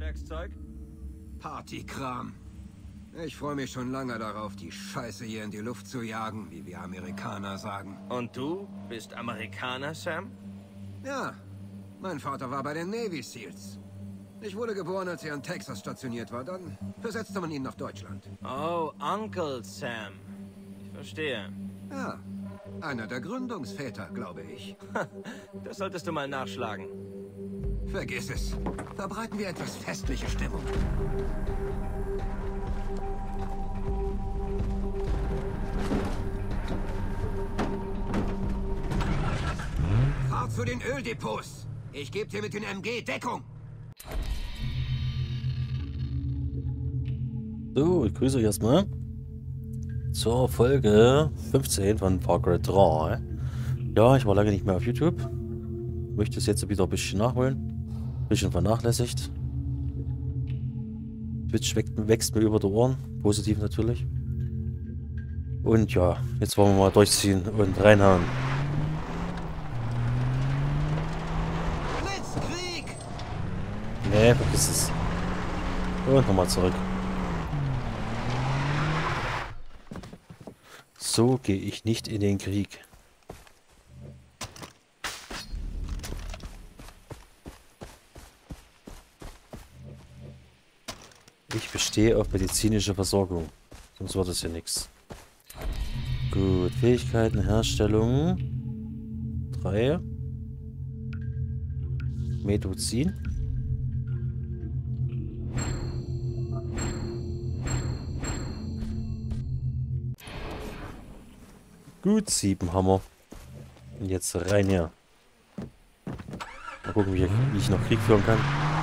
Werkzeug? Partykram. Ich freue mich schon lange darauf, die Scheiße hier in die Luft zu jagen, wie wir Amerikaner sagen. Und du bist Amerikaner, Sam? Ja, mein Vater war bei den Navy Seals. Ich wurde geboren, als er in Texas stationiert war. Dann versetzte man ihn nach Deutschland. Oh, Uncle Sam. Ich verstehe. Ja, einer der Gründungsväter, glaube ich. Das solltest du mal nachschlagen. Vergiss es. Verbreiten wir etwas festliche Stimmung. Fahr zu den Öldepots. Ich gebe dir mit den MG Deckung. So, ich grüße euch erstmal zur Folge 15 von Far Cry 3. Ja, ich war lange nicht mehr auf YouTube. Möchte es jetzt wieder ein bisschen nachholen. Ein bisschen vernachlässigt. Twitch wächst mir über die Ohren. Positiv natürlich. Und ja, jetzt wollen wir mal durchziehen und reinhauen. Blitzkrieg! Nee, vergiss es. Und nochmal zurück. So gehe ich nicht in den Krieg. Ich bestehe auf medizinische Versorgung. Sonst wird das ja nichts. Gut, Fähigkeiten, Herstellung. 3. Medizin. Gut, 7 haben wir. Und jetzt rein hier. Mal gucken, wie ich noch Krieg führen kann.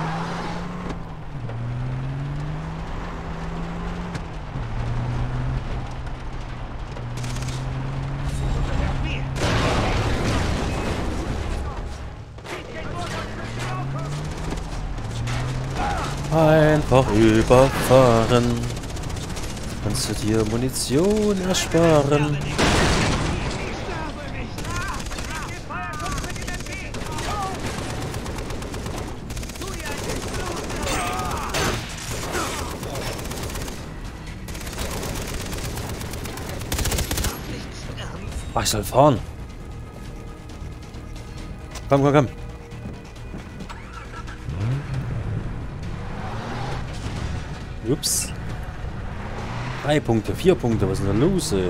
Einfach überfahren. Kannst du dir Munition ersparen? Ach, ich soll fahren. Komm, komm, komm. Ups. 3 Punkte, 4 Punkte, was ist denn da los, ey?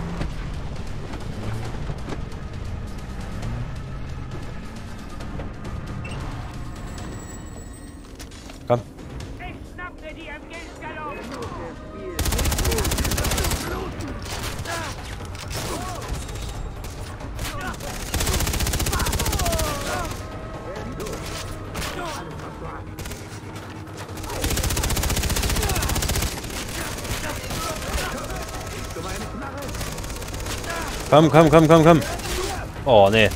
Komm. Komm, komm, komm, komm, komm. Oh, nee.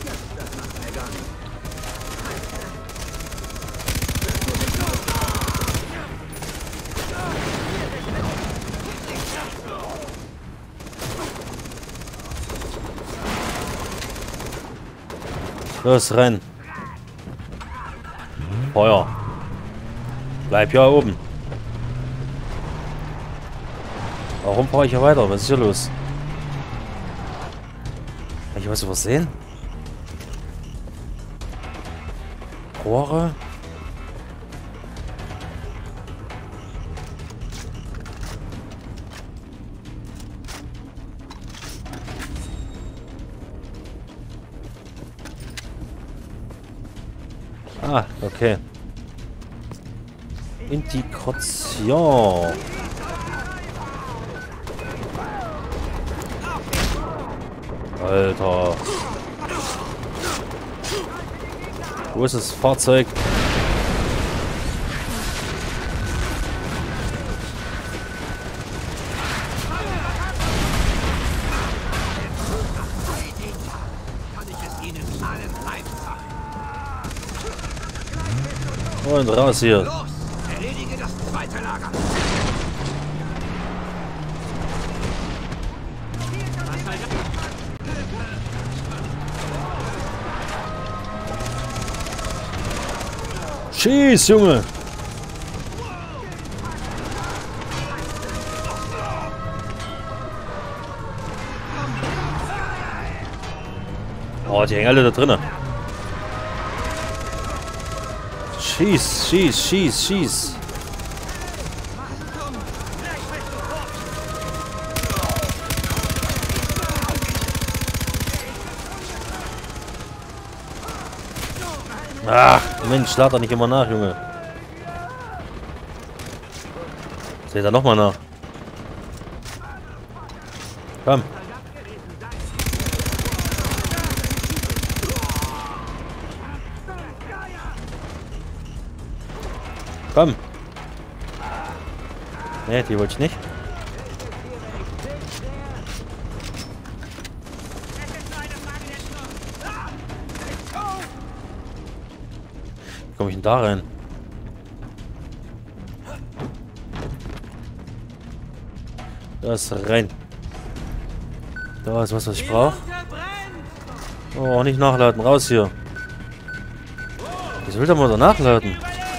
Los, renn. Feuer. Bleib ja oben. Warum fahre ich hier weiter? Was ist hier los? Habe ich was übersehen? Rohre? Ah, okay. Integration. Alter. Wo ist das Fahrzeug? Und raus hier. Los, erledige das zweite Lager. Schieß, Junge! die hängen alle da drinnen. Schieß, schieß, schieß, schieß. Ach, Mensch, lad doch nicht immer nach, Junge. Seht da nochmal nach. Komm. Komm. Ne, die wollte ich nicht. Wie komme ich denn da rein? Da ist rein. Da ist was ich brauche. Oh, nicht nachladen. Raus hier. Was will der Mutter nachladen?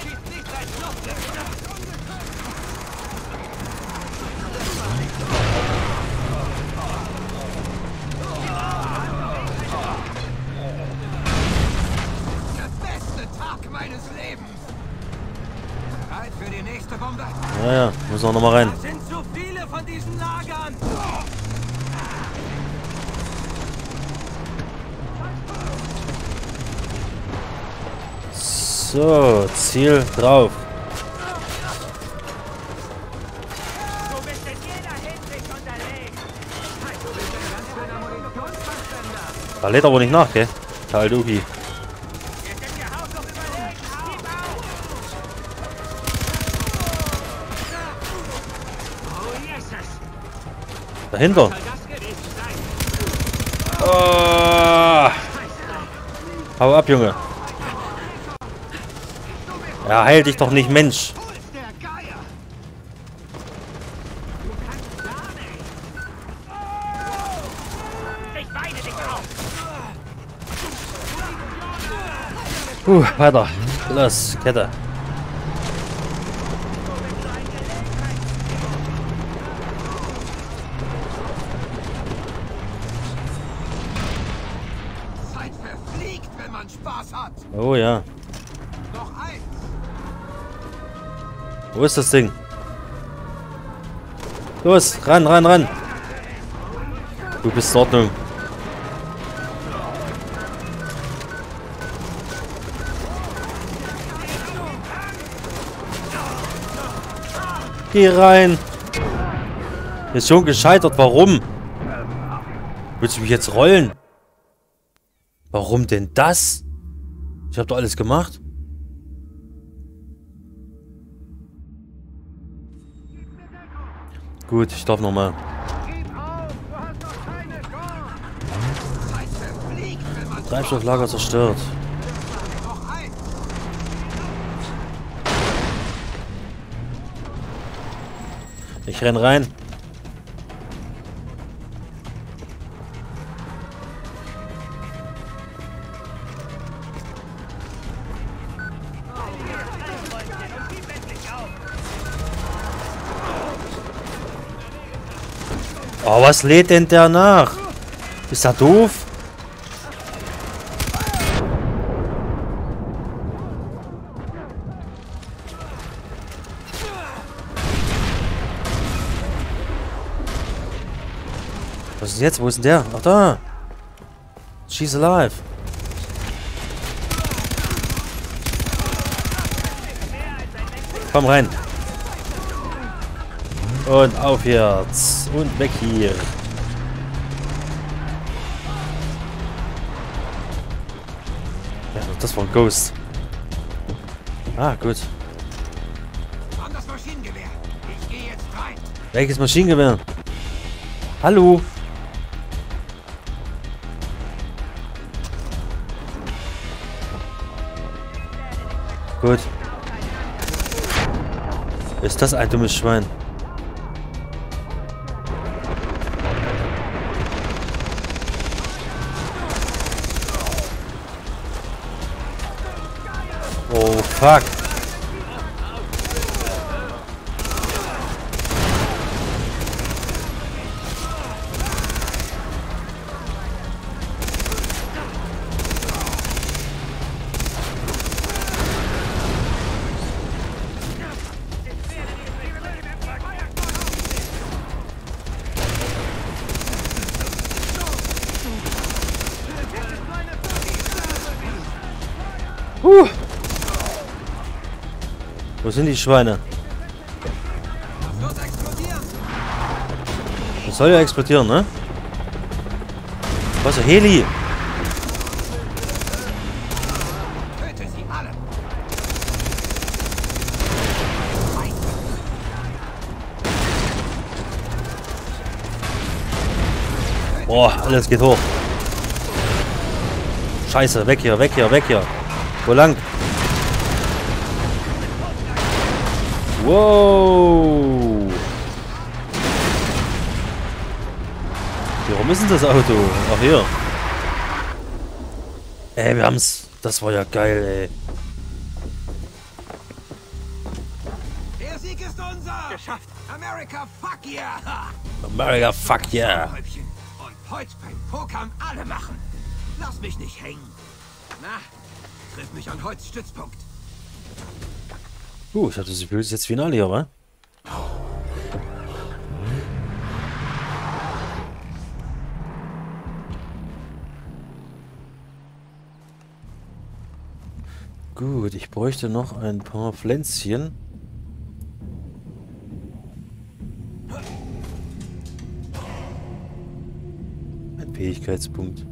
Ja, ja, müssen wir nochmal rein. Es sind zu viele von diesen Lagern. So, Ziel drauf. Du bist in jeder Hinsicht unterlegen. Da lädt aber nicht nach, gell? Der alte Uki. Wir sind ihr Haus noch überlegen. Gib auf! Oh, Jesus! Dahinter. Soll das gewesen sein? Oh. Hau ab, Junge. Ja, heil dich doch nicht, Mensch. Ich weine dich auf! Weiter. Los, Kette. Zeit verfliegt, wenn man Spaß hat. Oh ja. Noch eins. Wo ist das Ding? Los, ran, ran, ran. Du bist in Ordnung. Geh rein. Ist schon gescheitert. Warum? Willst du mich jetzt rollen? Warum denn das? Ich habe doch alles gemacht. Gut, ich darf nochmal. Treibstofflager zerstört. Ich renn rein. Oh, was lädt denn der nach? Ist er doof? Was ist jetzt? Wo ist denn der? Ach da. She's alive. Komm rein. Und aufwärts. Und weg hier. Ja, das war ein Ghost. Ah, gut. An das Maschinengewehr. Ich gehe jetzt rein. Welches Maschinengewehr? Hallo? Gut. Ist das ein dummes Schwein? Oh, fuck. Wo sind die Schweine? Das wird explodieren. Das soll ja explodieren, ne? Was, ein Heli? Töte sie alle. Boah, alles geht hoch. Scheiße, weg hier, weg hier, weg hier. Wo lang? Wow. Warum ist denn das Auto? Ach, hier. Ey, wir haben's. Das war ja geil, ey. Der Sieg ist unser. Geschafft. America, fuck yeah. America, fuck yeah. Häubchen. Und heute beim Pokern alle machen. Lass mich nicht hängen. Na, triff mich an Holz Stützpunkt. Ich hatte das Gefühl, das ist jetzt Finale hier, wa? Gut, ich bräuchte noch ein paar Pflänzchen. Ein Fähigkeitspunkt.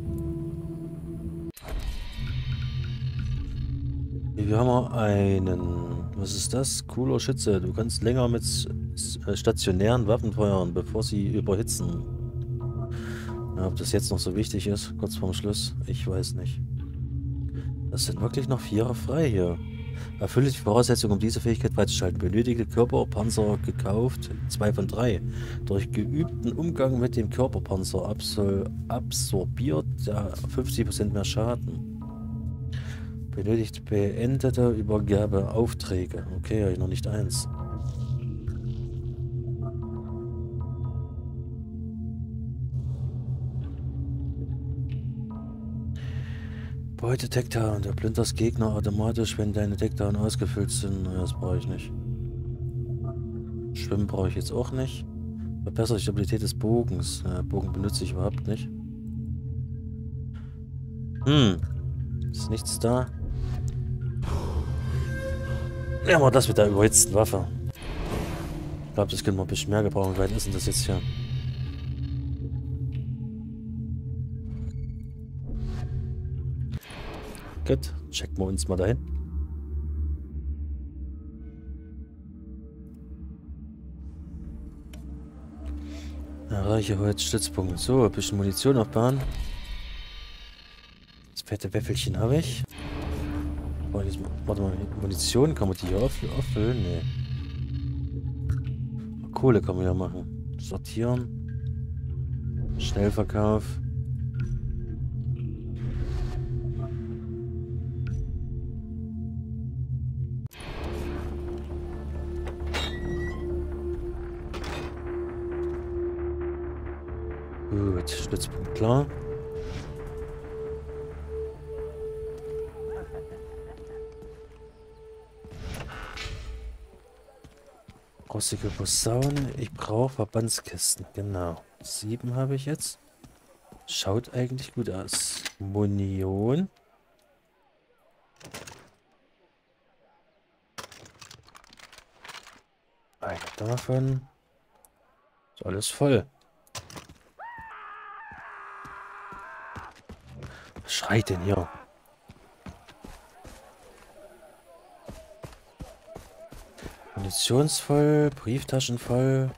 Hier haben wir einen... Was ist das? Cooler Schütze. Du kannst länger mit stationären Waffen feuern, bevor sie überhitzen. Ja, ob das jetzt noch so wichtig ist, kurz vorm Schluss, ich weiß nicht. Das sind wirklich noch 4 frei hier. Erfülle die Voraussetzung, um diese Fähigkeit freizuschalten. Benötigte Körperpanzer gekauft. 2 von 3. Durch geübten Umgang mit dem Körperpanzer absorbiert der 50% mehr Schaden. Benötigt beendete Übergabeaufträge. Okay, habe ich noch nicht eins. Beute-Deckdown. Der plündert Gegner automatisch, wenn deine Deckdown ausgefüllt sind. Naja, das brauche ich nicht. Schwimmen brauche ich jetzt auch nicht. Verbessert die Stabilität des Bogens. Bogen benutze ich überhaupt nicht. Ist nichts da. Nehmen wir das mit der überhitzten Waffe. Ich glaube, das können wir ein bisschen mehr gebrauchen. Wie weit ist denn das jetzt hier? Gut, checken wir uns mal dahin. Erreiche Holzstützpunkt. So, ein bisschen Munition aufbauen. Das fette Wäffelchen habe ich. Oh, jetzt, warte mal, Munition, kann man die hier auffüllen? Nee. Kohle kann man ja machen. Sortieren. Schnellverkauf. Gut, Stützpunkt klar. Rostige Posaune. Ich brauche Verbandskisten. Genau. 7 habe ich jetzt. Schaut eigentlich gut aus. Munition. Eine davon. Ist alles voll. Was schreit denn hier? Munitionsvoll, Brieftaschen voll.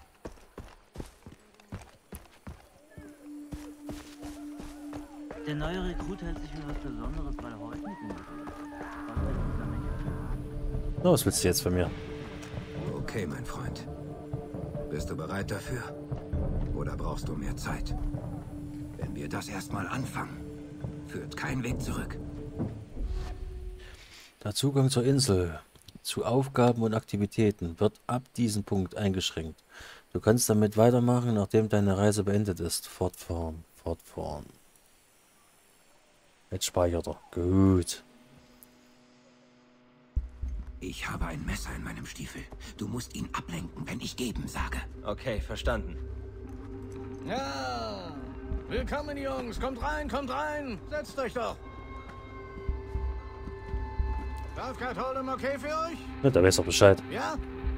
Der neue Rekrut hält sich für was Besonderes bei der heutigen Na, was willst du jetzt von mir? Okay, mein Freund. Bist du bereit dafür? Oder brauchst du mehr Zeit? Wenn wir das erstmal anfangen, führt kein Weg zurück. Der Zugang zur Insel zu Aufgaben und Aktivitäten wird ab diesem Punkt eingeschränkt. Du kannst damit weitermachen, nachdem deine Reise beendet ist. Fortfahren, fortfahren. Jetzt speichert er. Gut. Ich habe ein Messer in meinem Stiefel. Du musst ihn ablenken, wenn ich geben sage. Okay, verstanden. Ja, willkommen Jungs, kommt rein, setzt euch doch. Southgate Hold'em okay für euch? Ja, da weiß doch Bescheid. Ja?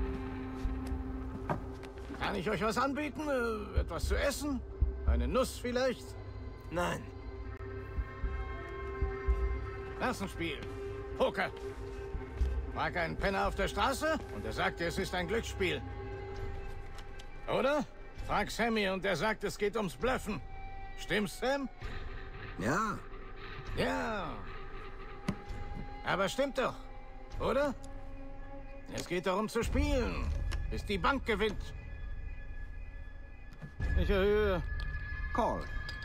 Kann ich euch was anbieten? Etwas zu essen? Eine Nuss vielleicht? Nein. Lass uns spielen. Poker. Frag einen Penner auf der Straße und er sagt dir, es ist ein Glücksspiel. Oder? Frag Sammy und er sagt, es geht ums Bluffen. Stimmt's, Sam? Ja, Ja. Aber stimmt doch, oder? Es geht darum zu spielen, bis die Bank gewinnt. Ich erhöhe. Call.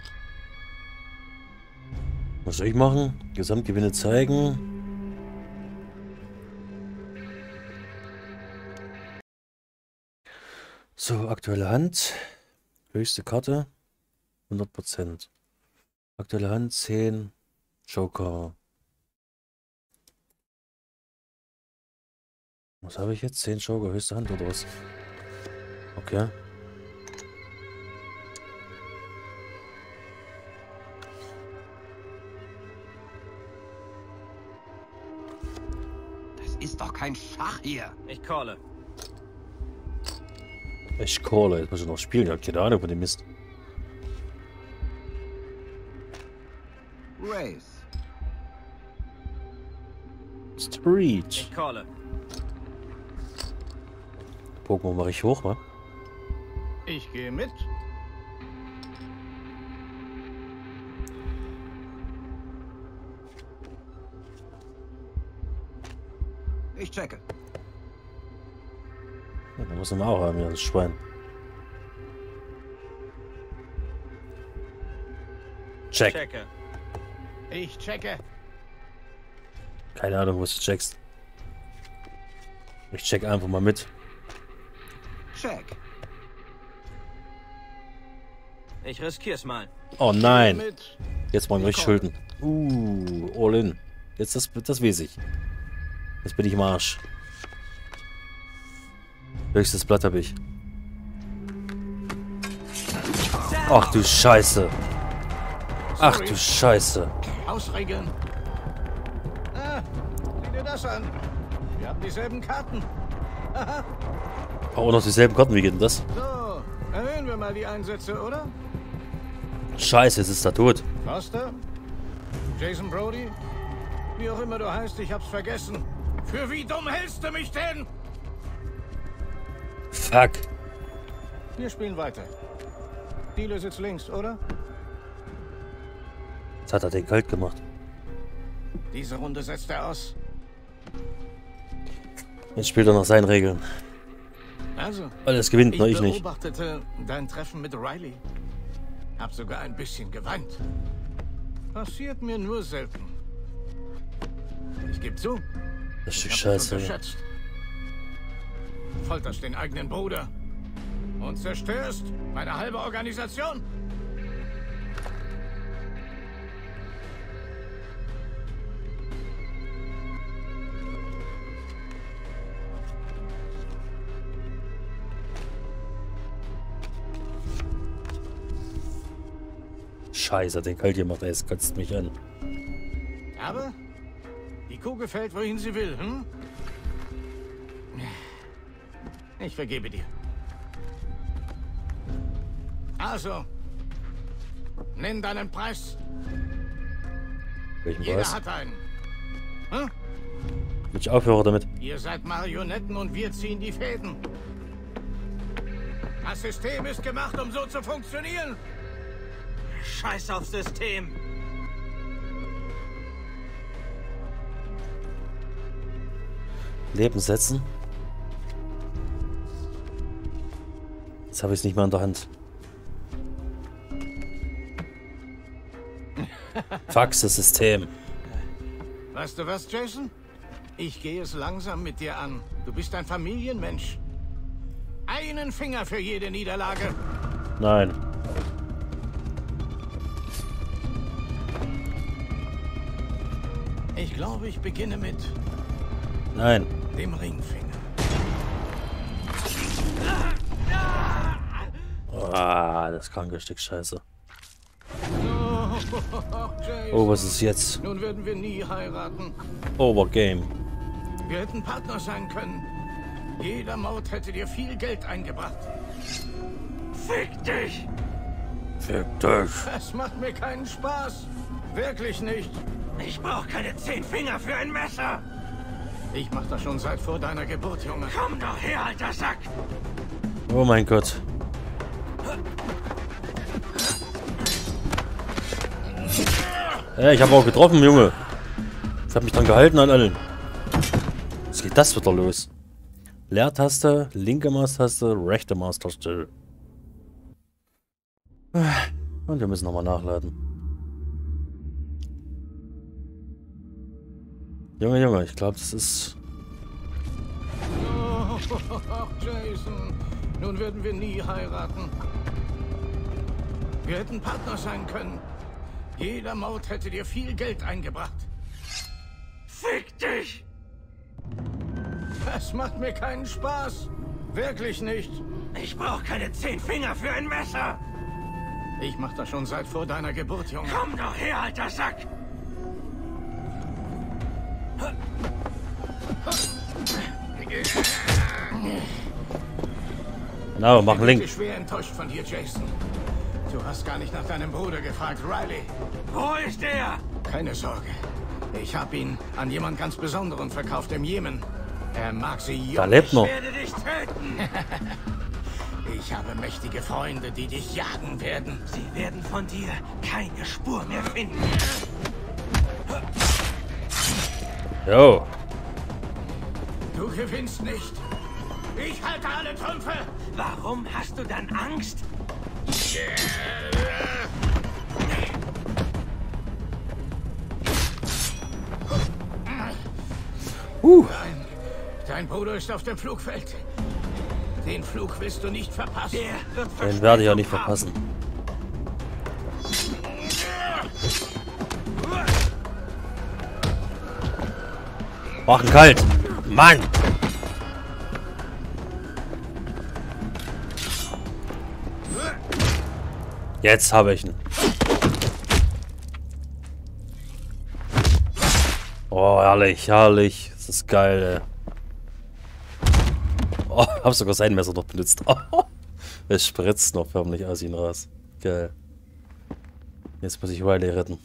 Was soll ich machen? Gesamtgewinne zeigen. So, aktuelle Hand. Höchste Karte. 100%. Aktuelle Hand 10. Joker. Was habe ich jetzt? 10 Joker, höchste Hand oder was? Okay. Das ist doch kein Schach hier. Ich calle. Ich calle, jetzt muss ich noch spielen. Ja, keine Ahnung von dem Mist. Race. Street. Ich calle. Pokémon mache ich hoch, wa? Ich gehe mit. Ich checke. Ja, da muss man auch haben, ja, das Schwein. Check. Checke. Ich checke. Keine Ahnung, was du checkst. Ich check einfach mal mit. Check. Ich riskier's mal. Oh nein. Mit. Jetzt mal richtig Schulden. All in. Jetzt das weiß ich. Jetzt bin ich im Arsch. Höchstes Blatt habe ich. Ach du Scheiße. Ach du Scheiße. Ausregeln. Ah, sieh dir das an. Wir haben dieselben Karten. Auch noch dieselben Karten, wie geht denn das? So, erhöhen wir mal die Einsätze, oder? Scheiße, jetzt ist er tot. Foster? Jason Brody? Wie auch immer du heißt, ich hab's vergessen. Für wie dumm hältst du mich denn? Fuck. Wir spielen weiter. Dealer sitzt links, oder? Jetzt hat er den kalt gemacht. Diese Runde setzt er aus. Jetzt spielt er nach seinen Regeln. Also, Alles gewinnt, nur ich nicht. beobachtete dein Treffen mit Riley. Hab sogar ein bisschen geweint. Passiert mir nur selten. Ich geb zu, Das Stück ich hab Scheiße. dich unterschätzt. Folterst den eigenen Bruder. Und zerstörst meine halbe Organisation. Scheiße, den kalt gemacht, ey, es kotzt mich an. Aber die Kugel fällt, wohin sie will, hm? Ich vergebe dir. Also, nenn deinen Preis. Welchen Jeder Preis? hat einen. Hm? Will ich aufhören damit? Ihr seid Marionetten und wir ziehen die Fäden. Das System ist gemacht, um so zu funktionieren. Scheiß aufs System. Leben setzen. Jetzt habe ich es nicht mehr in der Hand. Fax das System. Weißt du was, Jason? Ich gehe es langsam mit dir an. Du bist ein Familienmensch. Einen Finger für jede Niederlage. Nein. Ich glaube, ich beginne mit Nein. dem Ringfinger. Ah, das kranke Stück Scheiße. Oh, Jason. Oh, was ist jetzt? Nun würden wir nie heiraten. Overgame. Wir hätten Partner sein können. Jeder Mord hätte dir viel Geld eingebracht. Fick dich! Fick dich! Das macht mir keinen Spaß. Wirklich nicht. Ich brauche keine 10 Finger für ein Messer. Ich mach das schon seit vor deiner Geburt, Junge. Komm doch her, alter Sack. Oh mein Gott. Ich habe auch getroffen, Junge. Ich habe mich dran gehalten an allen. Was geht das wieder los? Leertaste, linke Maustaste, rechte Maustaste. Und wir müssen nochmal nachladen. Junge, Junge, ich glaube, das ist... Oh, Jason, nun würden wir nie heiraten. Wir hätten Partner sein können. Jeder Mord hätte dir viel Geld eingebracht. Fick dich! Das macht mir keinen Spaß. Wirklich nicht. Ich brauche keine 10 Finger für ein Messer. Ich mach das schon seit vor deiner Geburt, Junge. Komm doch her, alter Sack. Genau, machen Link. Ich bin schwer enttäuscht von dir, Jason. Du hast gar nicht nach deinem Bruder gefragt, Riley. Wo ist er? Keine Sorge. Ich habe ihn an jemand ganz Besonderen verkauft im Jemen. Er mag sie Da jung. lebt noch. Ich werde dich töten. Ich habe mächtige Freunde, die dich jagen werden. Sie werden von dir keine Spur mehr finden. Jo. Du gewinnst nicht. Ich halte alle Trümpfe. Warum hast du dann Angst? Dein Bruder ist auf dem Flugfeld. Den Flug willst du nicht verpassen. Der wird Den werde ich auch nicht verpassen. Machen kalt. Mann. Jetzt habe ich ihn. Oh, herrlich, herrlich. Das ist geil, ey. Oh, hab sogar sein Messer noch benutzt. Oh, es spritzt noch förmlich aus ihm raus. Geil. Jetzt muss ich Riley retten.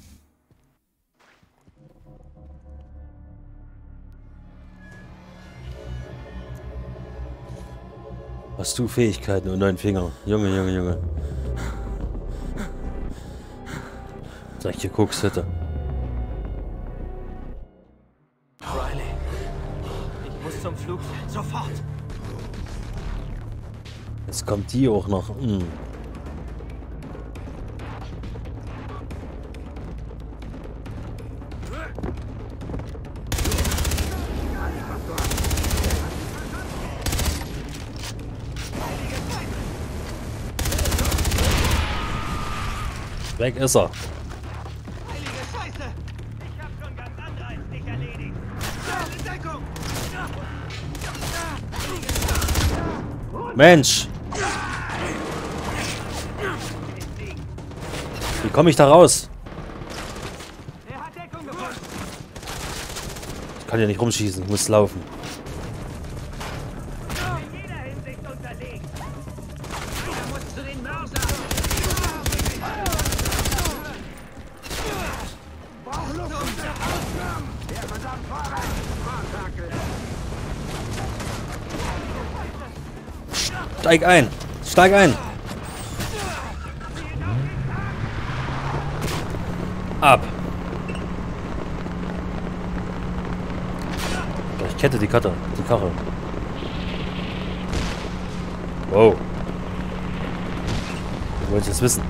Hast du Fähigkeiten und 9 Finger? Junge, Junge, Junge. Sag ich dir, guck's hätte. Riley, ich muss zum Flugfeld. Sofort. Jetzt kommt die auch noch. Weg ist er. Mensch! Wie komme ich da raus? Ich kann ja nicht rumschießen, ich muss laufen. Steig ein! Steig ein! Ab! Ich kette die Karre. Wow. Wir wollen es jetzt wissen.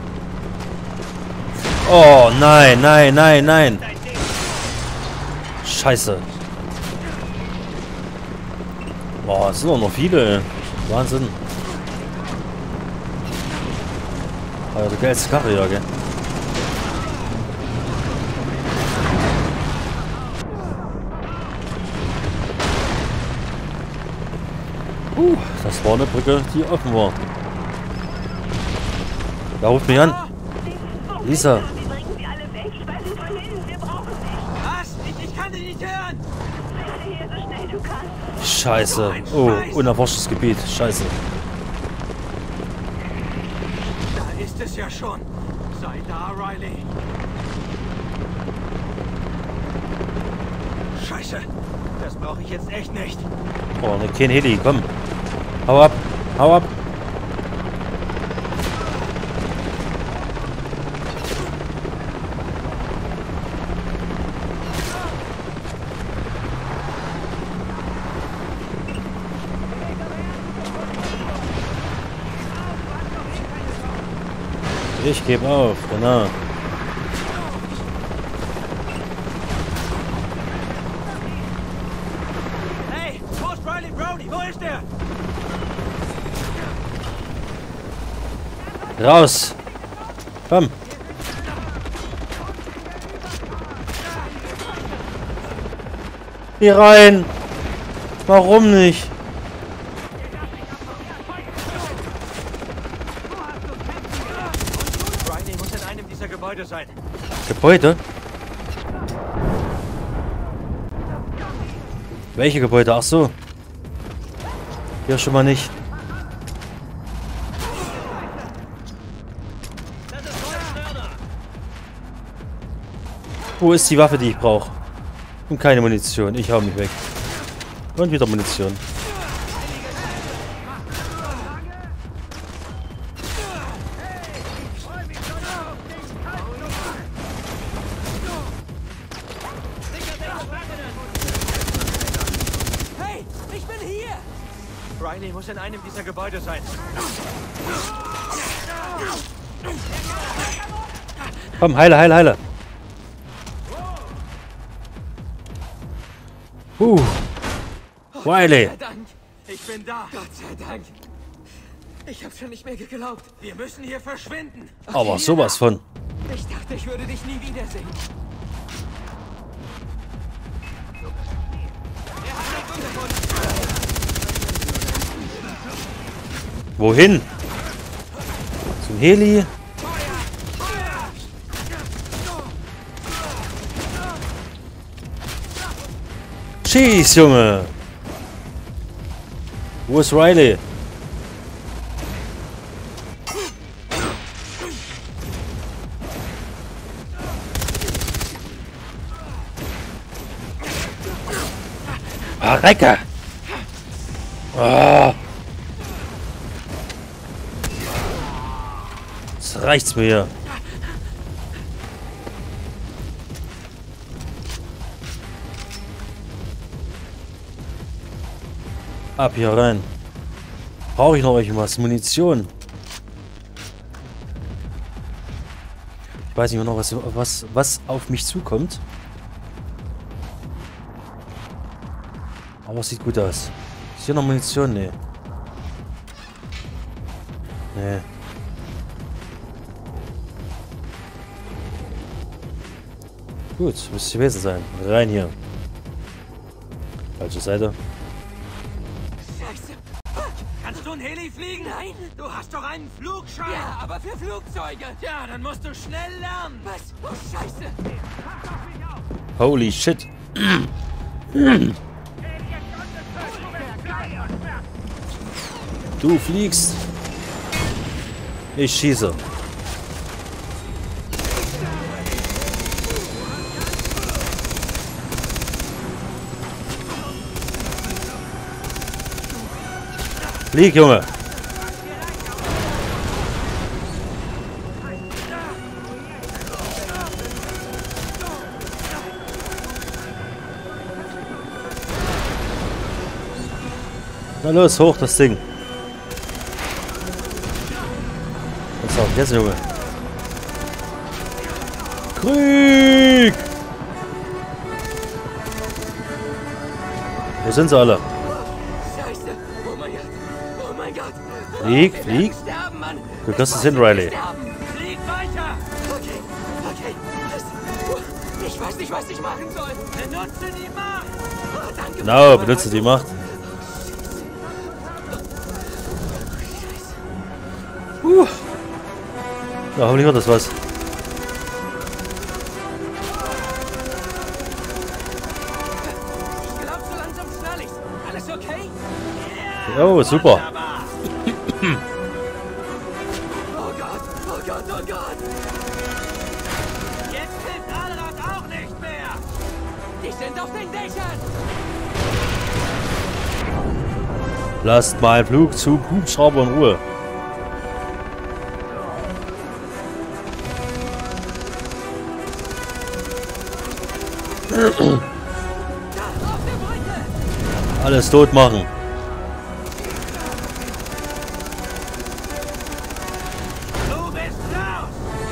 Oh nein, nein, nein, nein! Scheiße! Boah, es sind auch noch viele. Wahnsinn. Aber die geilste Karre, ja, gell? Das war eine Brücke, die offen war. Da ruft mich an. Lisa. Was? Ich kann dich nicht hören. Scheiße. Oh, unerforschtes Gebiet. Scheiße. Da ist es ja schon. Sei da, Riley. Scheiße. Das brauche ich jetzt echt nicht. Oh, ne, kein Heli. Komm. Hau ab. Hau ab. Ich gebe auf, genau. Hey, wo ist Riley Brody? Wo ist der? Raus! Komm! Hier rein! Warum nicht? Riley muss in einem dieser Gebäude sein. Gebäude? Welche Gebäude? Ach so. Hier schon mal nicht. Wo ist die Waffe, die ich brauche? Und keine Munition. Ich hau mich weg. Und wieder Munition. Hey, ich bin hier! Riley muss in einem dieser Gebäude sein. Komm, heile, heile, heile. Riley. Gott sei Dank, ich bin da. Gott sei Dank. Ich hab's schon nicht mehr geglaubt. Wir müssen hier verschwinden. Aber sowas von. Ich dachte, ich würde dich nie wiedersehen. Wohin? Zum Heli? Schieß, Junge! Wo ist Riley? Ah, Recke! Ah. Jetzt reicht's mir. Ab hier rein. Brauche ich noch irgendwas? Munition. Ich weiß nicht mehr noch, was auf mich zukommt. Aber es sieht gut aus. Ist hier noch Munition? Nee. Nee. Gut, müsste gewesen sein. Rein hier. Falsche Seite. Scheiße. Kannst du ein Heli fliegen? Nein. Du hast doch einen Flugschein. Ja, aber für Flugzeuge. Ja, dann musst du schnell lernen. Was? Oh, Scheiße. Holy shit. Du fliegst. Ich schieße. Flieg, Junge. Na los, hoch das Ding. Was auch jetzt, Junge? Krieg! Wo sind sie alle? Scheiße. Oh mein Gott. Oh mein Gott. Flieg, Wir flieg. werden sterben, Mann. Du kriegst es hin, Riley. Flieg weiter. Okay. Okay. Ich weiß nicht, was ich machen soll. Benutze die Macht. Oh, danke. Genau, benutze die Macht. Na, hoffentlich wird das was. Ich glaube, so langsam schnall Oh, super. Oh Gott, oh Gott, oh Gott. Jetzt hilft Allrad auch nicht mehr. Die sind auf den Dächern. Lasst mal Flugzug Hubschrauber in Ruhe. Da, auf der Brücke. Alles tot machen. Du bist raus.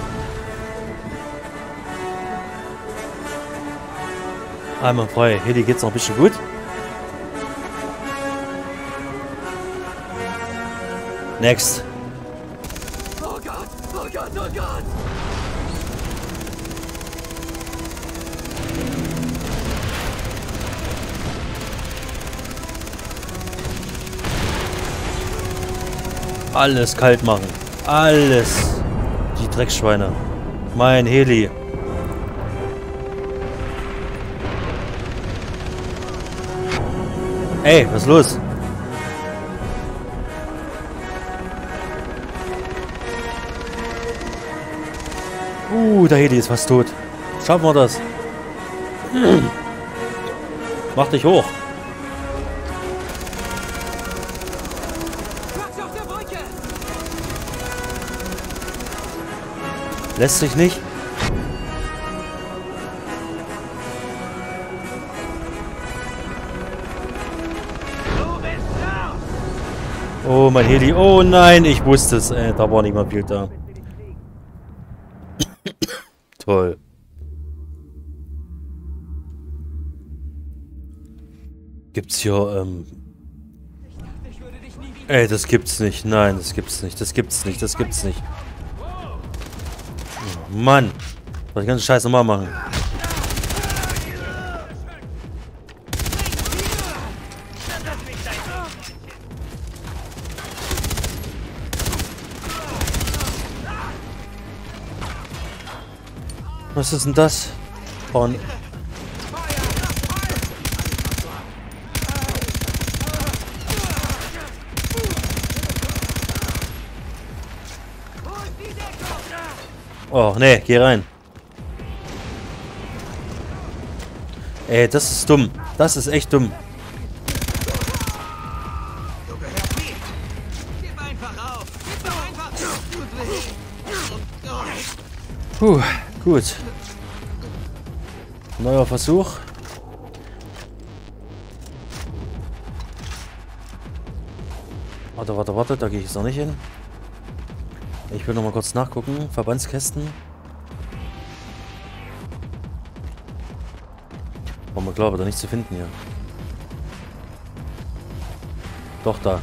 Einmal frei. Heli geht's noch ein bisschen gut. Next. Oh Gott, oh Gott, oh Gott. Alles kalt machen. Alles. Die Dreckschweine. Mein Heli. Ey, was ist los? Der Heli ist fast tot. Schaffen wir das? Mach dich hoch. Quatsch auf der Brücke. Lässt sich nicht. Du bist raus. Oh, mein Heli. Oh nein, ich wusste es. Da war nicht mal viel da. Toll. Gibt's hier, Ich würde dich nie wieder. Ey, das gibt's nicht. Nein, das gibt's nicht. Das gibt's nicht. Das gibt's nicht. Oh, Mann. Soll ich ganze Scheiße nochmal machen? Was ist denn das? Von oh, nee, geh rein. Ey, das ist dumm. Das ist echt dumm. Gib einfach auf. Gib doch einfach auf. Puh, gut. Neuer Versuch. Warte, da gehe ich jetzt noch nicht hin. Ich will noch mal kurz nachgucken. Verbandskästen. War mir klar, aber da nichts zu finden hier. Doch, da.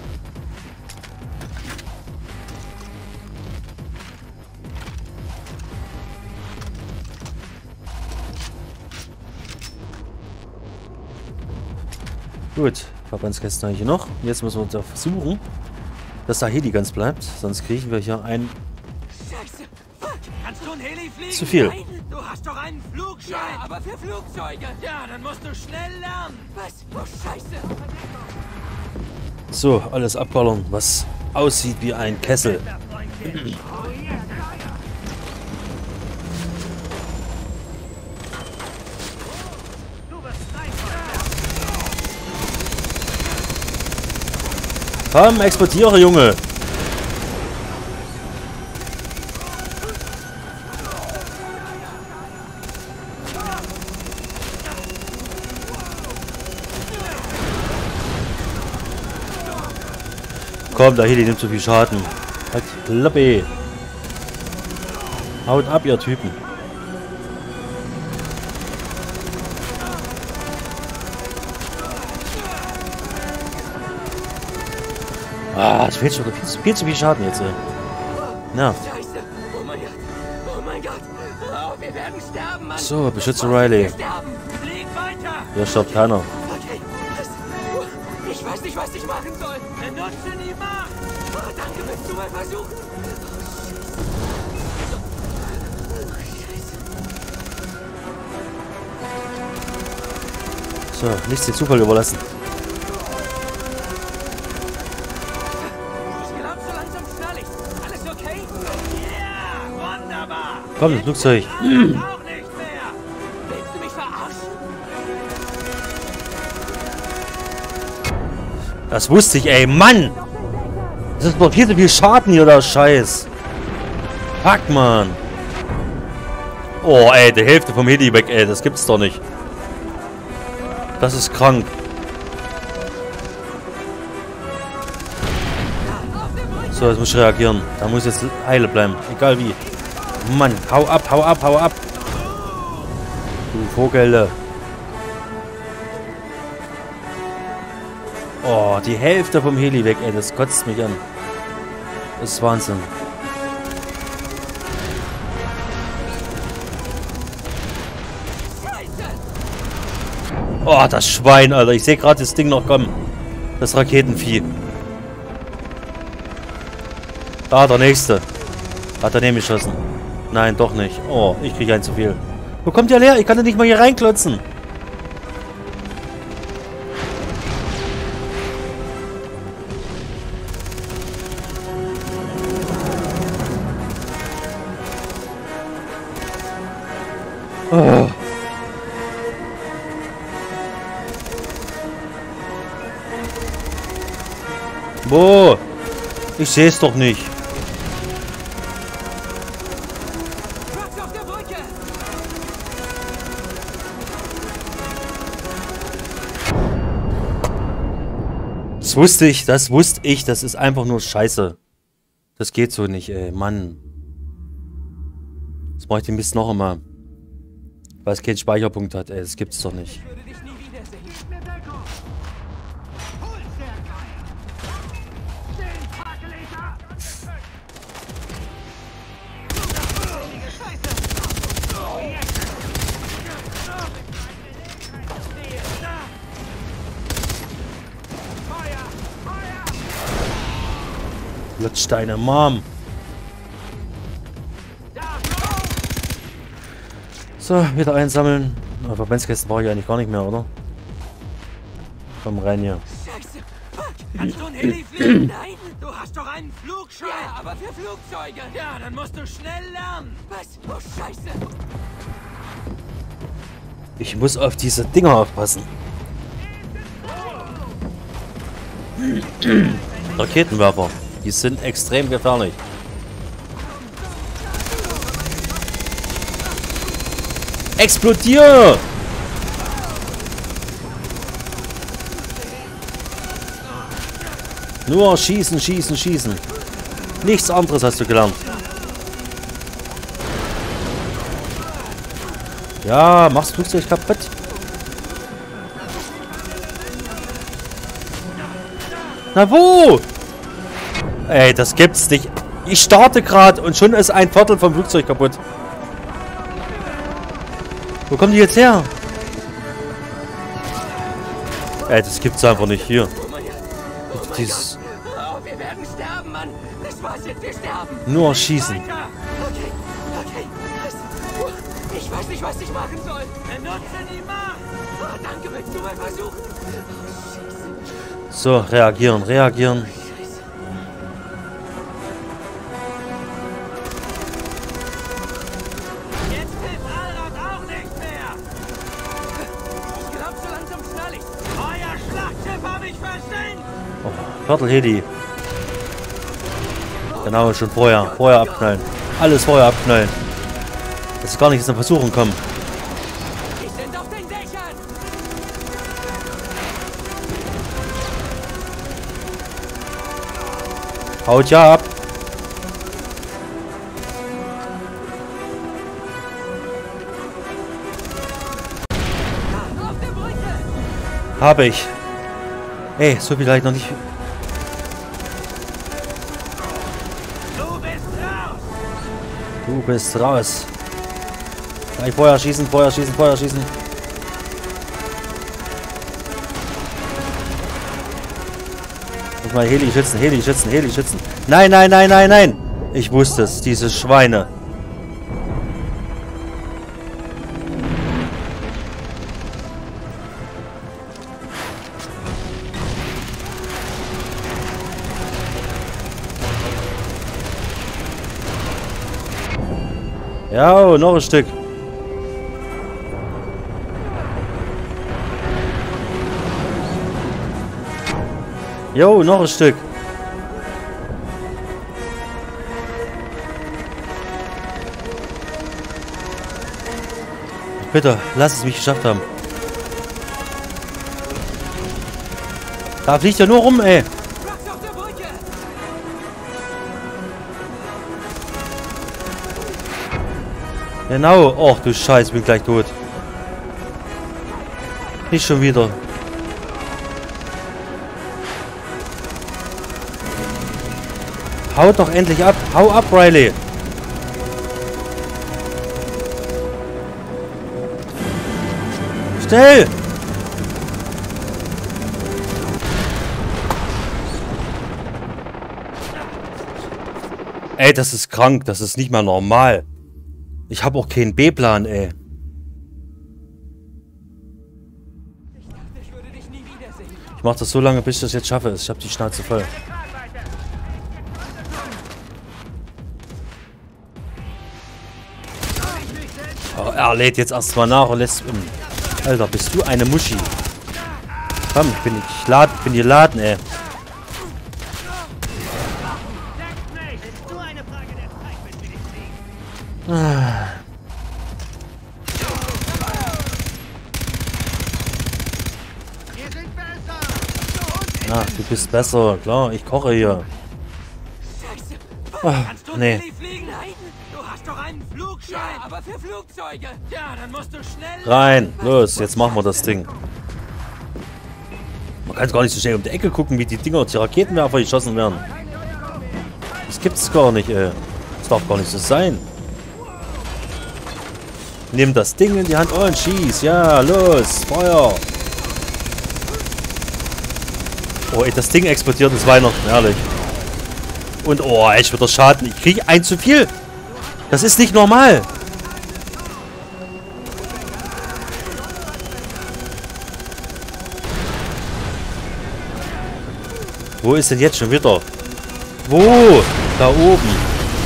Gut, Verbandskästen habe ich hier noch. Jetzt müssen wir uns versuchen, dass da Heli ganz bleibt. Sonst kriegen wir hier ein Scheiße. Fuck. Kannst du ein Heli fliegen? zu viel. Nein. Du hast doch einen Flugschein. Ja, aber für Flugzeuge. Ja, dann musst du schnell lernen. Was? Oh, Scheiße. So, alles abballern, was aussieht wie ein Kessel. Komm, explodiere, Junge! Komm, der Heli nimmt zu viel Schaden. Halt die Klappe. Haut ab, ihr Typen. Ah, es fehlt schon viel zu viel Schaden jetzt. Na. Scheiße. Oh mein Gott. Oh mein Gott. Oh, wir werden sterben, Mann. So, beschütze Riley. Wir sterben. Flieg weiter. Hier stirbt keiner. Okay. Ich weiß nicht, was ich machen soll. Benutze die Macht. Oh, danke, willst du mal versuchen? So, nichts dem Zufall überlassen. Komm, das Flugzeug. Auch nicht mehr. Willst du mich verarschen? Das wusste ich, ey, Mann! Das ist doch hier so viel Schaden hier, der Scheiß. Fuck, Mann. Oh, ey, die Hälfte vom Heli weg, ey, das gibt's doch nicht. Das ist krank. So, jetzt muss ich reagieren. Da muss jetzt heile bleiben, egal wie. Mann, hau ab, hau ab, hau ab. Du Vogel. Oh, die Hälfte vom Heli weg, ey, das kotzt mich an. Das ist Wahnsinn. Oh, das Schwein, Alter. Ich sehe gerade das Ding noch kommen. Das Raketenvieh. Da, der nächste. Hat er neben geschossen. Nein, doch nicht. Oh, ich kriege einen zu viel. Wo kommt der her? Ich kann den nicht mal hier reinklotzen. Oh. Wo? Ich sehe es doch nicht. Platz auf der Brücke. Das wusste ich, das wusste ich. Das ist einfach nur Scheiße. Das geht so nicht, ey. Mann. Das mache ich den Mist noch einmal. Weil es keinen Speicherpunkt hat, ey. Das gibt's doch nicht. Ich würde dich nie wiedersehen. Lutscht deine Mom. So, wieder einsammeln. Aber Verbandskästen brauche ich eigentlich gar nicht mehr, oder? Komm rein hier. Scheiße. Fuck. Kannst du ein Heli fliegen? Nein. Du hast doch einen Flugschein. Ja, aber für Flugzeuge. Ja, dann musst du schnell lernen. Was? Oh, Scheiße. Ich muss auf diese Dinger aufpassen. Raketenwerfer. Die sind extrem gefährlich. Explodier! Nur schießen, schießen, schießen. Nichts anderes hast du gelernt. Ja, mach's Flugzeug kaputt. Na wo? Ey, das gibt's nicht. Ich starte gerade und schon ist ein Viertel vom Flugzeug kaputt. Wo kommen die jetzt her? Ey, das gibt's einfach nicht hier. Dieses Oh, wir werden sterben, Mann. Das war's jetzt, wir sterben. nur schießen. Weiter. Okay, okay. Ich weiß nicht, was ich machen soll. Benutze die Macht. Oh, danke, willst du mal versuchen? Oh, Scheiße. So, reagieren, reagieren. Scheiße. Jetzt hilft Allrad auch nicht mehr. Ich glaub, so langsam schnall ich's. Euer Schlachtschiff hab ich versenkt. Oh, Viertel-Heli. Genau, schon vorher. Vorher abknallen. Alles vorher abknallen. Dass gar nicht in Versuchung kommen. Die sind auf den Dächern. Haut ja ab. Auf der Brücke. Habe ich. Ey, so viel halt noch nicht. Du bist raus. Du bist raus. Gleich Feuer schießen, Feuer schießen, Feuer schießen. Muss mal Heli schützen, Heli schützen, Heli schützen. Nein, nein, nein, nein, nein. Ich wusste es, diese Schweine. Ja, noch ein Stück. Jo, noch ein Stück. Bitte, lass es mich geschafft haben. Da fliegt ja nur rum, ey. Genau. Och, du Scheiß, bin gleich tot. Nicht schon wieder. Haut doch endlich ab. Hau ab, Riley. Schnell! Ey, das ist krank. Das ist nicht mehr normal. Ich habe auch keinen B-Plan, ey. Ich mache das so lange, bis ich das jetzt schaffe. Ich habe die Schnauze voll. Oh, er lädt jetzt erstmal nach und lässt... Alter, bist du eine Muschi? Komm, ich bin geladen, ey. Ach, du bist besser. Klar, ich koche hier. Ach, nee. Du hast doch einen Flugschein. Ja, aber für Flugzeuge. Ja, dann musst du schnell... Rein. Los, jetzt machen wir das Ding. Man kann gar nicht so schnell um die Ecke gucken, wie die Dinger, die Raketenwerfer geschossen werden. Das gibt's gar nicht, ey. Das darf gar nicht so sein. Nimm das Ding in die Hand und schieß. Ja, los. Feuer. Oh, ey, das Ding explodiert, ist Weihnachten, ehrlich. Und, oh, echt wieder Schaden. Ich kriege ein zu viel. Das ist nicht normal. Wo ist denn jetzt schon wieder? Wo? Da oben.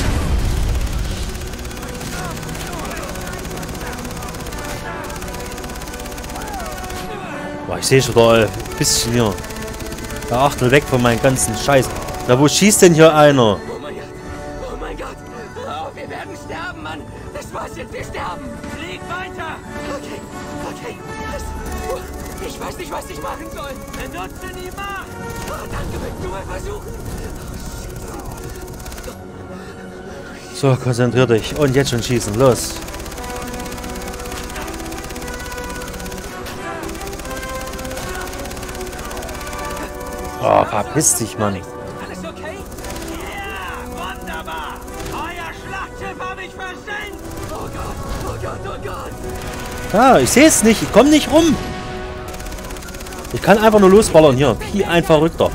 Boah, ich sehe schon da ein bisschen hier. Da Achtel weg von meinem ganzen Scheiß. Na, wo schießt denn hier einer? Oh mein Gott. Oh mein Gott. Oh, wir werden sterben, Mann. Das war's jetzt. Wir sterben. Flieg weiter. Okay. Okay. Ich weiß nicht, was ich machen soll. Benutze die Macht. Oh, danke, willst du mal versuchen? So, konzentrier dich. Und jetzt schon schießen. Los. Oh, verpiss dich, Mann. Alles okay? Ja, wunderbar. Euer Schlachtschiff habe ich versenkt. Oh Gott, oh Gott, oh Gott. Ja, ich sehe es nicht. Ich komme nicht rum. Ich kann einfach nur losballern hier. Wie ein Verrückter.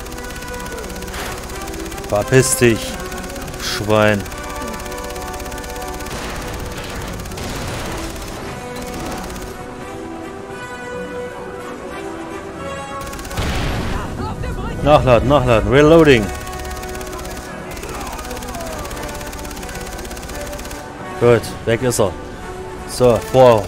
Verpiss dich, Schwein. Nachladen, nachladen. Reloading. Gut, weg ist er. So, vor.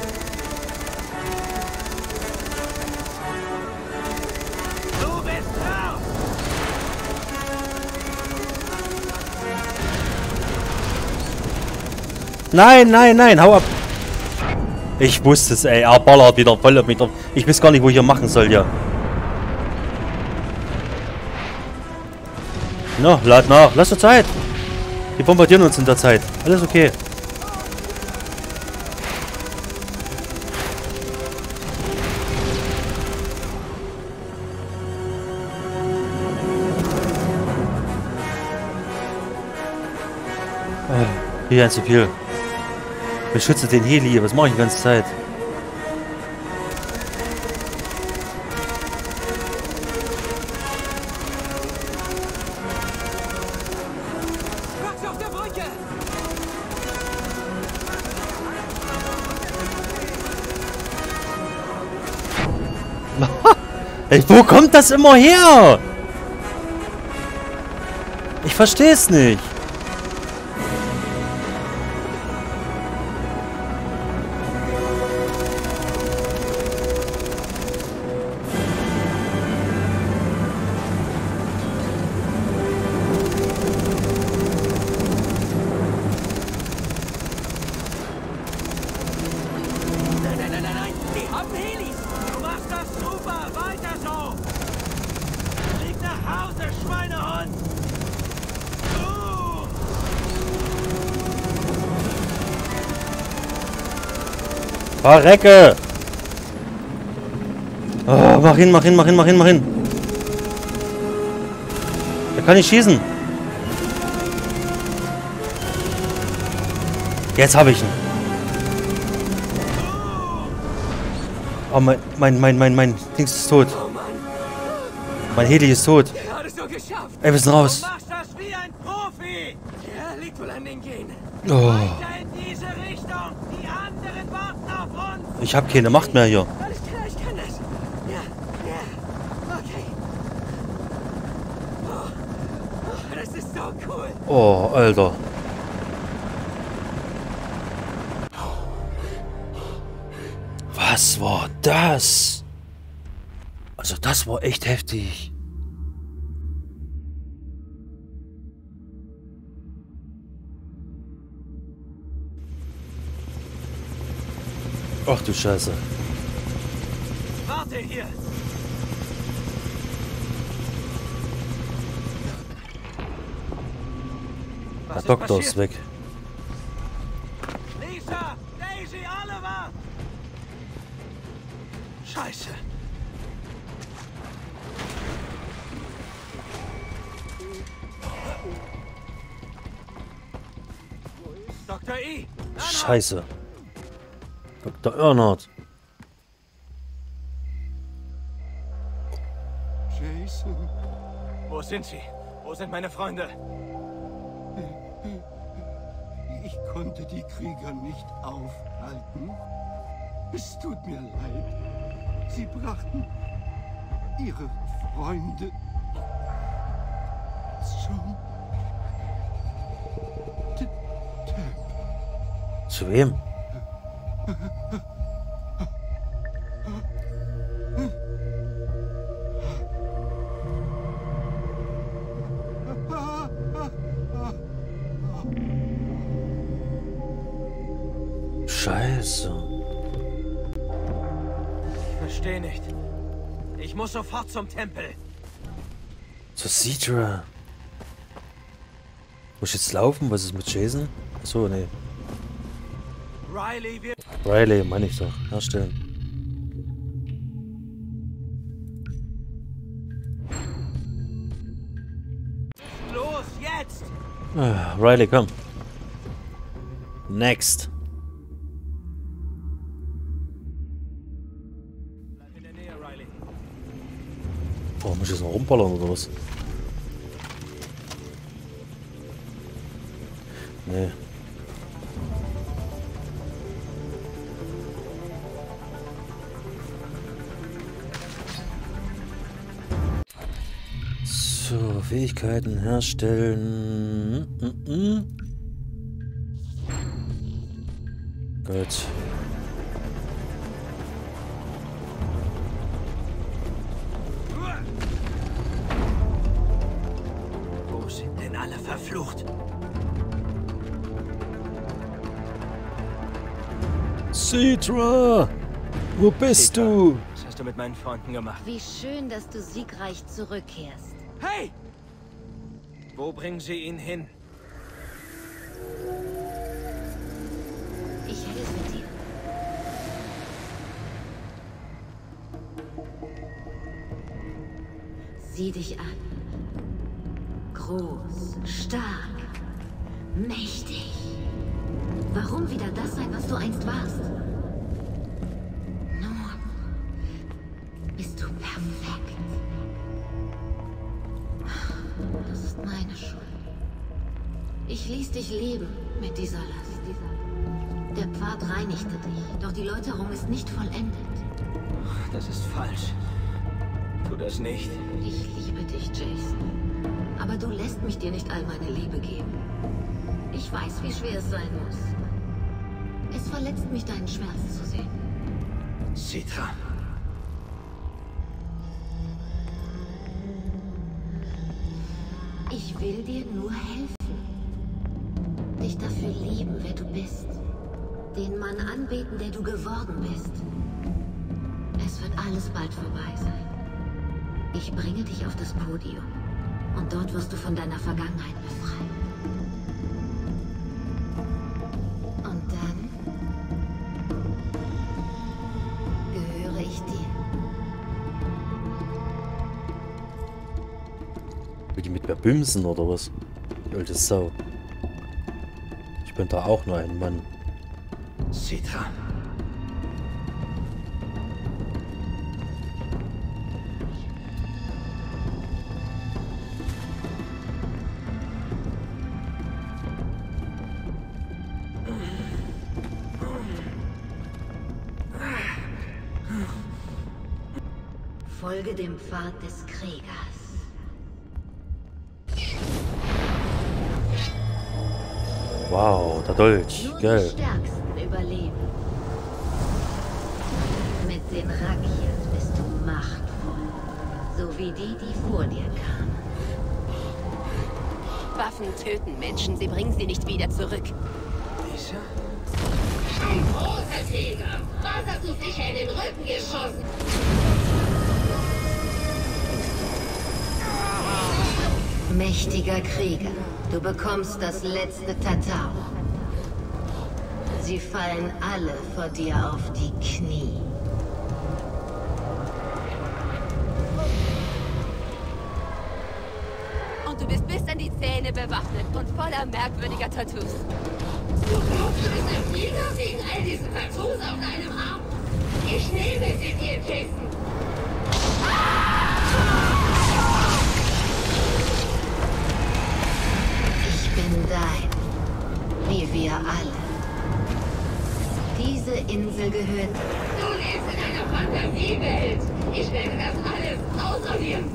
Nein, nein, nein, hau ab. Ich wusste es, ey. Er ballert wieder voll auf mich drauf. Ich weiß gar nicht, wo ich hier machen soll, ja. Na, lad nach. Lass dir Zeit. Die bombardieren uns in der Zeit. Alles okay. Hier ein zu viel. Beschütze den Heli. Was mache ich die ganze Zeit? Auf der Brücke. Ey, wo kommt das immer her? Ich verstehe es nicht. Ja, super, weiter so! Flieg nach Hause, Schweinehund! Verrecke! Oh, mach hin, mach hin, mach hin, mach hin, mach hin. Der kann nicht schießen. Jetzt habe ich ihn. Oh, mein Dings ist tot. Oh Mann, Mein Heli ist tot. gerade so geschafft! Ey, wir sind raus. Du machst das wie ein Profi! Ja, liegt wohl an den Genen. Oh, Weiter in diese Richtung! Die anderen warten auf uns! ich habe keine Macht mehr hier. Alles klar, ich kann das. Ja, ja, okay. Oh, das ist so cool. Oh, Alter. Was war das? Also das war echt heftig. Ach du Scheiße. Warte hier. Der Doktor ist weg. Lisa, Daisy, Oliver! Scheiße. Dr. E! Scheiße. Dr. Earnhardt. Jason, Wo sind sie? Wo sind meine Freunde? ich konnte die Krieger nicht aufhalten. Es tut mir leid. Sie brachten ihre Freunde zum Tempel. Zu wem? Scheiße. Ich verstehe nicht. Ich muss sofort zum Tempel. Zu Sidra. Muss ich jetzt laufen? Was ist mit Jason? Achso, nee. Riley, wir... Riley, meine ich doch. Herstellen. Los, jetzt! Ah, Riley, komm. Next. Bleib in der Nähe, Riley. Oh, muss ich jetzt noch rumballern oder was? Nee. So, Fähigkeiten herstellen. Gut. Wo sind denn alle verflucht? Sidra! Wo bist du? Was hast du mit meinen Freunden gemacht? Wie schön, dass du siegreich zurückkehrst. Hey! Wo bringen sie ihn hin? Ich helfe dir. Sieh dich an. Groß, stark, mächtig. Warum wieder das sein, was du einst warst? Nun bist du perfekt. Das ist meine Schuld. Ich ließ dich leben mit dieser Last. Der Pfad reinigte dich, doch die Läuterung ist nicht vollendet. Das ist falsch. Tu das nicht. Ich liebe dich, Jason. Aber du lässt mich dir nicht all meine Liebe geben. Ich weiß, wie schwer es sein muss. Es verletzt mich, deinen Schmerz zu sehen. Sidra. Ich will dir nur helfen. Dich dafür lieben, wer du bist. Den Mann anbeten, der du geworden bist. Es wird alles bald vorbei sein. Ich bringe dich auf das Podium. Und dort wirst du von deiner Vergangenheit befreit. Und dann gehöre ich dir. Will die mit mir bimsen oder was? Die alte Sau. Ich bin da auch nur ein Mann. Citra. Folge dem Pfad des Kriegers. Wow, der Dolch. Nur Geil. die Stärksten überleben. Mit den Rakias bist du machtvoll. So wie die, die vor dir kamen. Waffen töten Menschen, sie bringen sie nicht wieder zurück. Lisa? Ein großer Krieger. Was hast du sicher in den Rücken geschossen? Mächtiger Krieger, du bekommst das letzte Tatau. Sie fallen alle vor dir auf die Knie. Und du bist bis an die Zähne bewaffnet und voller merkwürdiger Tattoos. Du glaubst, du bist ein Krieger wegen all diesen Tattoos auf deinem Arm? Ich nehme sie dir, Jason. Ich bin dein, wie wir alle. Diese Insel gehört dir. Du lebst in einer Fantasiewelt. Ich werde das alles aussortieren.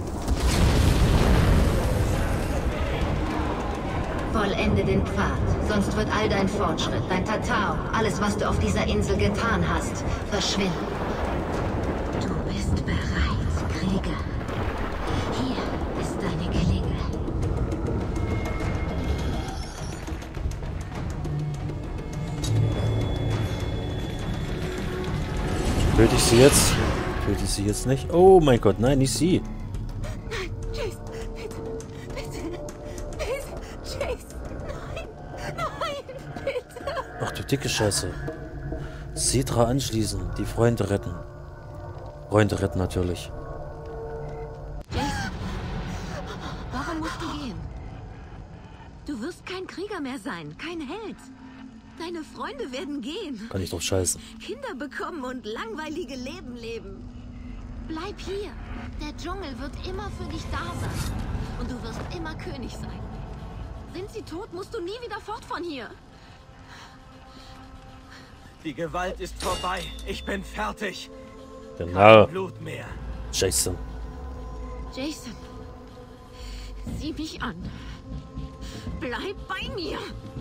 Vollende den Pfad, sonst wird all dein Fortschritt, dein Tatau, alles, was du auf dieser Insel getan hast, verschwinden. Du bist bereit, Krieger. Hier ist deine Klinge. Töte ich sie jetzt? Töte ich sie jetzt nicht? Oh mein Gott, nein, nicht sie. Nein, Jason, bitte, bitte, bitte, Jason, nein, bitte. Ach du dicke Scheiße. Citra anschließen, die Freunde retten. Freunde retten natürlich. Jason, warum musst du gehen? Du wirst kein Krieger mehr sein, kein Held. Deine Freunde werden gehen. Kann ich doch scheißen. Kinder bekommen und langweilige Leben leben. Bleib hier. Der Dschungel wird immer für dich da sein. Und du wirst immer König sein. Sind sie tot, musst du nie wieder fort von hier. Die Gewalt ist vorbei. Ich bin fertig. Genau. Blut mehr. Jason. Jason, sieh mich an. Bleib bei mir.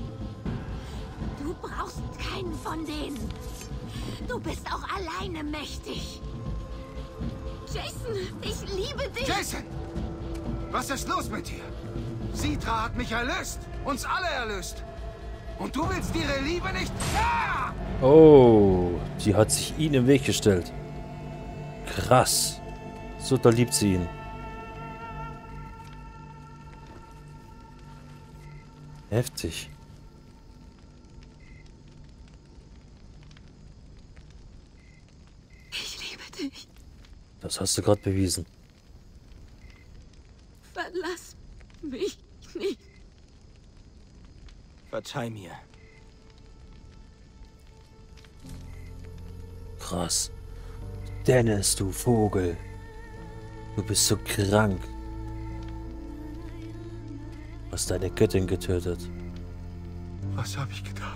Du brauchst keinen von denen. Du bist auch alleine mächtig. Jason, ich liebe dich. Jason! Was ist los mit dir? Citra hat mich erlöst. Uns alle erlöst. Und du willst ihre Liebe nicht... Ah! Oh, sie hat sich ihn im Weg gestellt. Krass. So, da liebt sie ihn. Heftig. Ich liebe dich. Das hast du gerade bewiesen. Verlass mich nicht. Verzeih mir. Krass. Dennis, du Vogel. Du bist so krank. Du hast deine Göttin getötet. Was habe ich getan?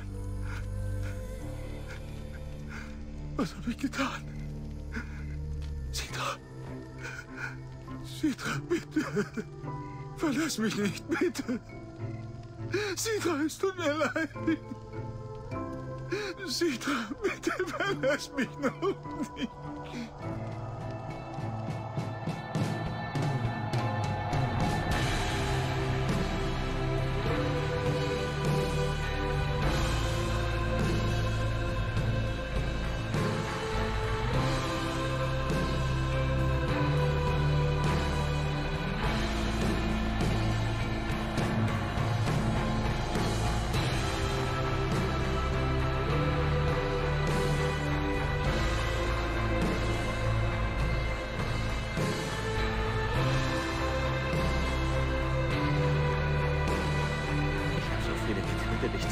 Was habe ich getan? Citra. Citra, bitte. Verlass mich nicht, bitte. Citra, es tut mir leid. Citra, bitte verlass mich noch nicht.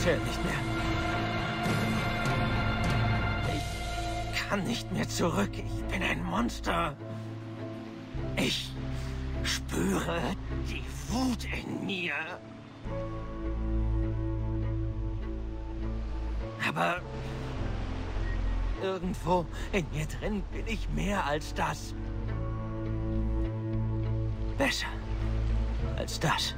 höre nicht mehr. Ich kann nicht mehr zurück. Ich bin ein Monster. Ich spüre die Wut in mir. Aber irgendwo in mir drin bin ich mehr als das. Besser als das.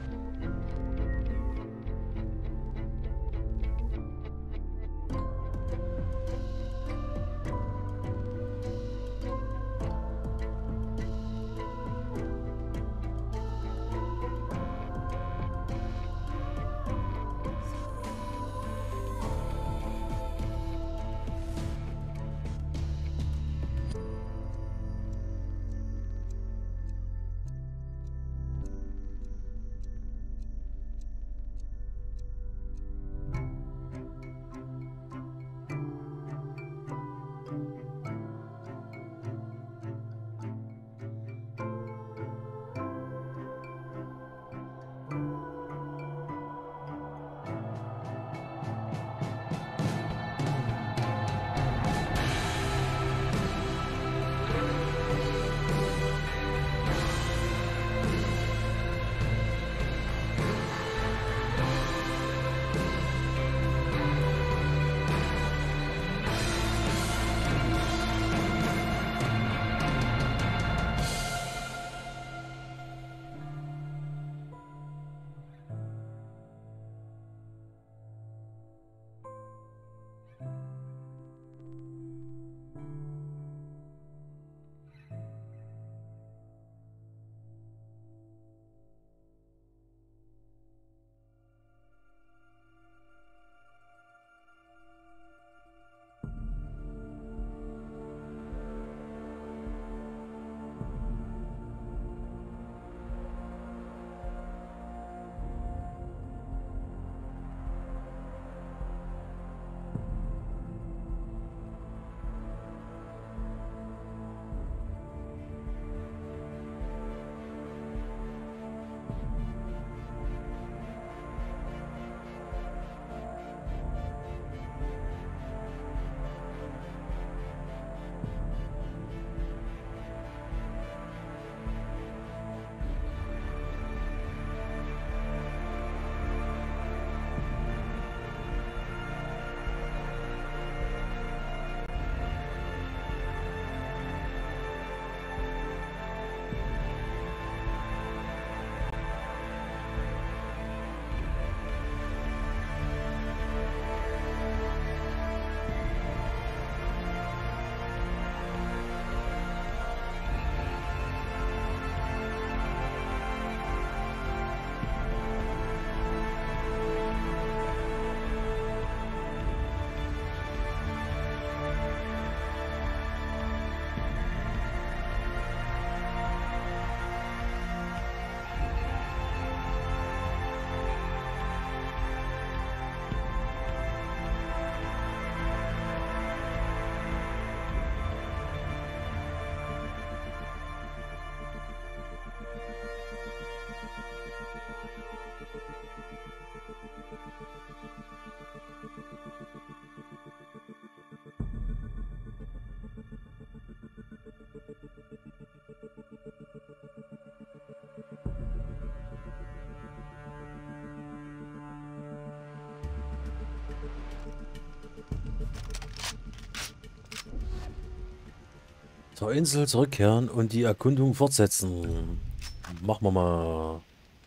Zur Insel zurückkehren und die Erkundung fortsetzen. Machen wir mal.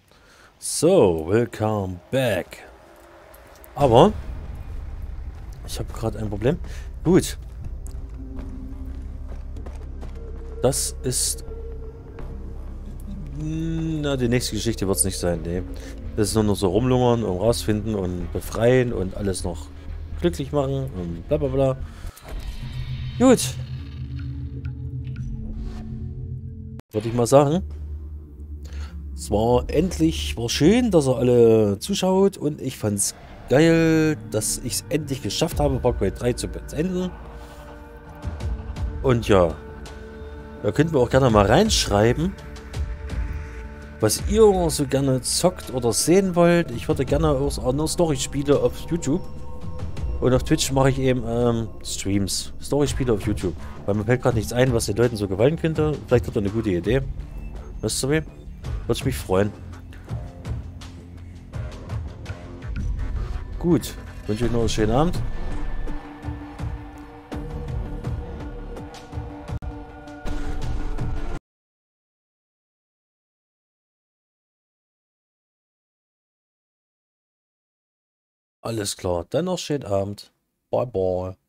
So, welcome back. Aber ich habe gerade ein Problem. Gut. Das ist... Na, die nächste Geschichte wird es nicht sein. Nee. Das ist nur noch so rumlungern und rausfinden und befreien und alles noch glücklich machen und bla bla bla. Gut. Würde ich mal sagen. Es war schön, dass ihr alle zuschaut und ich fand es geil, dass ich es endlich geschafft habe, Parkway 3 zu beenden. Und ja, da könnt ihr auch gerne mal reinschreiben, was ihr so gerne zockt oder sehen wollt. Ich würde gerne auch nur Story-Spiele auf YouTube. Und auf Twitch mache ich eben Streams. Story-Spiele auf YouTube. Weil mir fällt gerade nichts ein, was den Leuten so gefallen könnte. Vielleicht habt ihr eine gute Idee. Wisst ihr wie? Würde ich mich freuen. Gut. Wünsche euch noch einen schönen Abend. Alles klar. Dann noch schönen Abend. Bye bye.